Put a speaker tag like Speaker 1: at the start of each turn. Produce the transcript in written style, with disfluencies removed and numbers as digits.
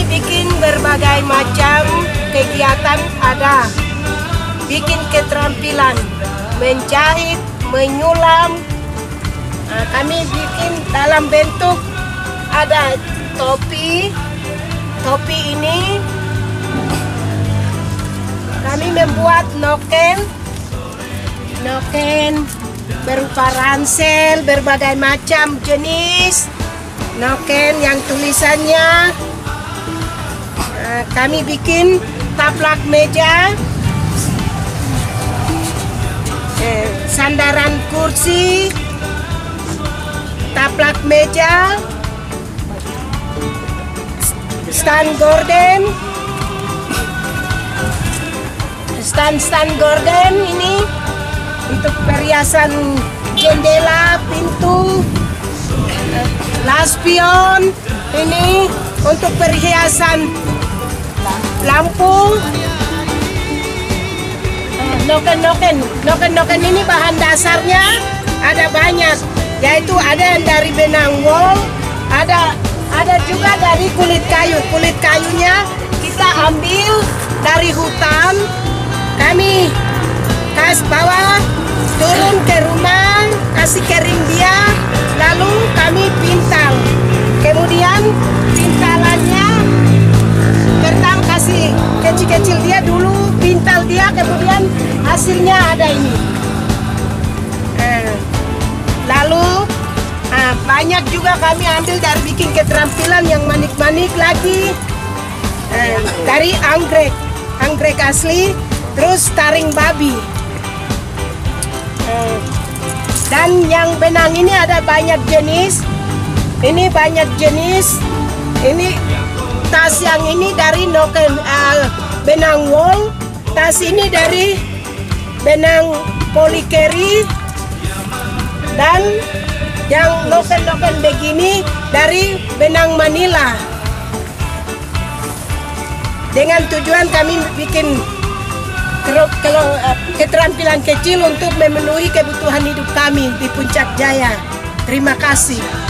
Speaker 1: bikin berbagai macam kegiatan ada. Bikin keterampilan, menjahit, menyulam. Nah, kami bikin dalam bentuk ada topi. Topi ini kami membuat noken berupa ransel, berbagai macam jenis noken yang tulisannya. Kami bikin taplak meja, sandaran kursi, taplak meja, stand gorden, stand gorden ini untuk perhiasan jendela, pintu, lampion ini untuk perhiasan lampu. Noken ini bahan dasarnya ada banyak, yaitu ada yang dari benang wol, ada juga dari kulit kayu. Kulit kayunya kita ambil dari hutan, kami bawa turun ke rumah, kasih kering dia, lalu kami pintal. Kemudian pintalannya pertama kasih kecil-kecil dia dulu, pintal dia, kemudian hasilnya ada ini. Lalu banyak juga kami ambil dari bikin keterampilan yang manik-manik lagi, dari anggrek asli, terus taring babi. Dan yang benang ini ada banyak jenis. Ini banyak jenis. Ini tas yang ini dari noken benang wol. Tas ini dari benang polikeri. Dan yang noken-noken begini dari benang Manila. Dengan tujuan kami bikin keterampilan kecil untuk memenuhi kebutuhan hidup kami di Puncak Jaya. Terima kasih.